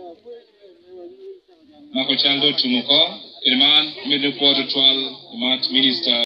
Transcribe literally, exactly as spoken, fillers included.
Mako chaldo tumuko. Irman, middle quarter twelve, Mat Minister.